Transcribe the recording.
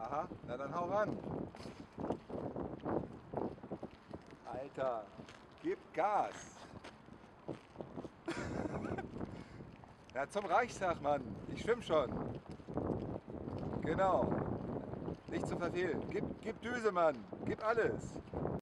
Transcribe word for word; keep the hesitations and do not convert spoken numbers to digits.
Aha, na dann hau ran. Alter, gib Gas. Ja, zum Reichstag, Mann. Ich schwimm schon. Genau. Nicht zu verfehlen. Gib, gib Düse, Mann. Gib alles.